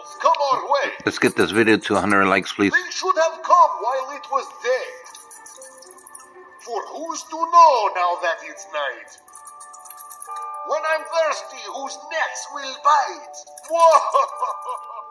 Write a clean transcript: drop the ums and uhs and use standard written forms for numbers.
fools come our way. Let's get this video to 100 likes, please. They should have come while it was day. For who's to know now that it's night? When I'm thirsty, whose necks will bite? Whoa!